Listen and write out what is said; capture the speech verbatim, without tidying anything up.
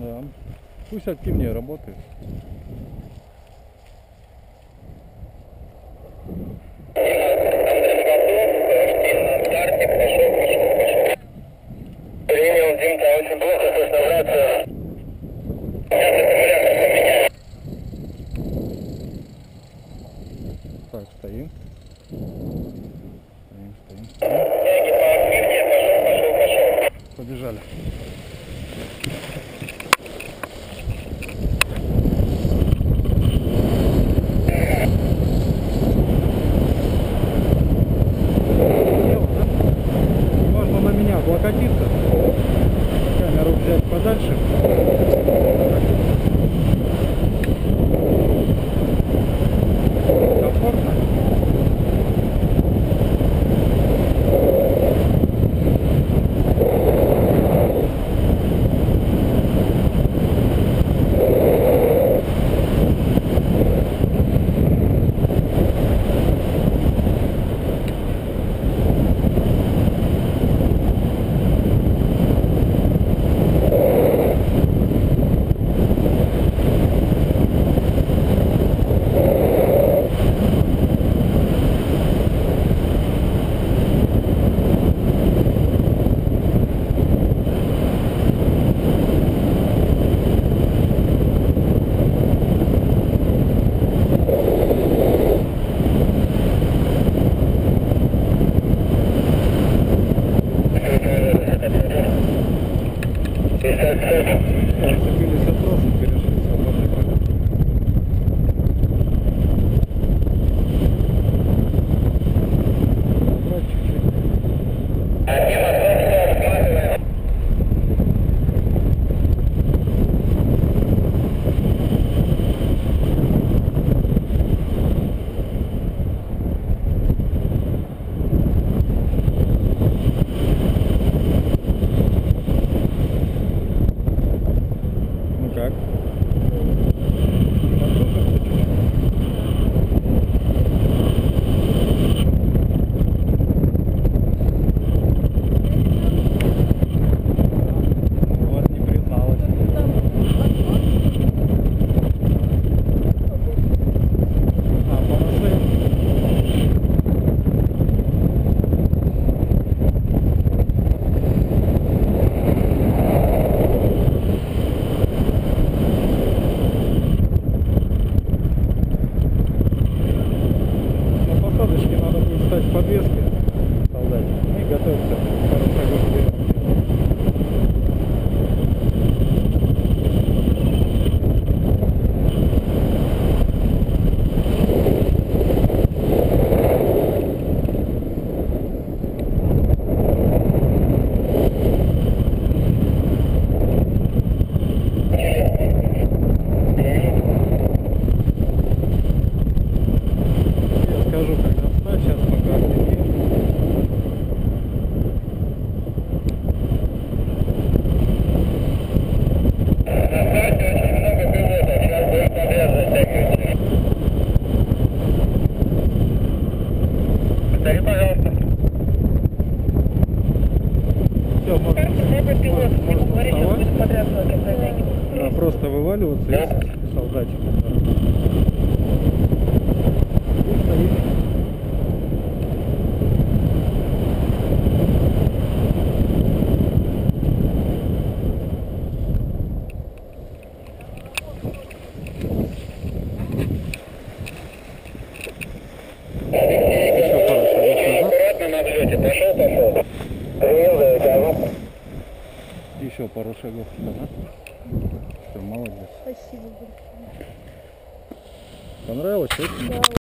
Да. Пусть активнее работает. Принял, Димка, очень плохо слышно в рацию. Так, стоим. Стоим, стоим, стоим. Пошел, пошел, пошел. Побежали. Можно на меня облокотиться. Камеру взять подальше. Комфортно. Зацепились отросы, перешли свободный полет. Набрать чуть-чуть. Ну как? Подсушимся чуть-чуть. Вот не призналась. А, полосы. На посадочке надо будет стать в подвеске солдатик и готовиться к пару шагов вперед. Я скажу, когда встать, сейчас пока активнее. Повтори, пожалуйста. Все, можно, можно, можно вставать. Да, просто вываливаться из солдатика. И стоит. Еще пару шагов назад. Аккуратно на взлете. Пошел, пошел. Принял, да, Еще пару шагов назад. Все, молодец. Спасибо большое. Понравилось? Да.